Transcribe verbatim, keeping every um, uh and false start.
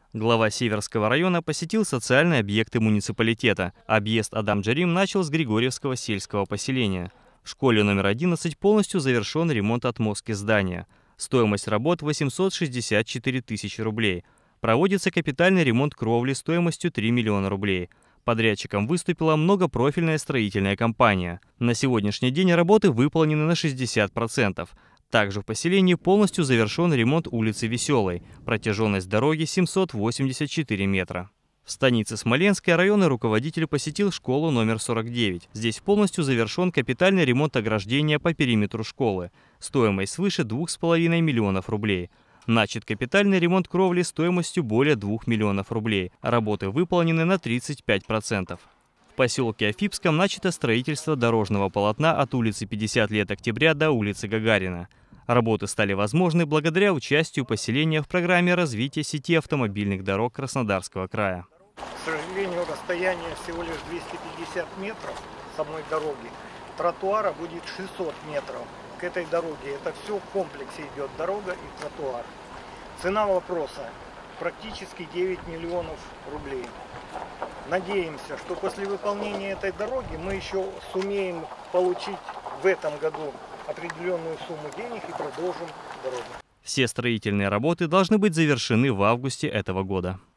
Глава Северского района посетил социальные объекты муниципалитета. Объезд Адам-Джарим начал с Григорьевского сельского поселения. В школе номер одиннадцать полностью завершен ремонт отмостки здания. Стоимость работ восемьсот шестьдесят четыре тысячи рублей. Проводится капитальный ремонт кровли стоимостью три миллиона рублей. Подрядчиком выступила многопрофильная строительная компания. На сегодняшний день работы выполнены на шестьдесят процентов. Также в поселении полностью завершен ремонт улицы Веселой. Протяженность дороги семьсот восемьдесят четыре метра. В станице Смоленской районный руководитель посетил школу номер сорок девять. Здесь полностью завершен капитальный ремонт ограждения по периметру школы. Стоимость свыше двух с половиной миллионов рублей. Начат капитальный ремонт кровли стоимостью более двух миллионов рублей. Работы выполнены на тридцать пять процентов. В поселке Афипском начато строительство дорожного полотна от улицы пятьдесят лет октября до улицы Гагарина. Работы стали возможны благодаря участию поселения в программе развития сети автомобильных дорог Краснодарского края. К сожалению, расстояние всего лишь двести пятьдесят метров самой дороги. Тротуара будет шестьсот метров. К этой дороге это все в комплексе идет, дорога и тротуар. Цена вопроса практически девять миллионов рублей. Надеемся, что после выполнения этой дороги мы еще сумеем получить в этом году определенную сумму денег и продолжим дорогу. Все строительные работы должны быть завершены в августе этого года.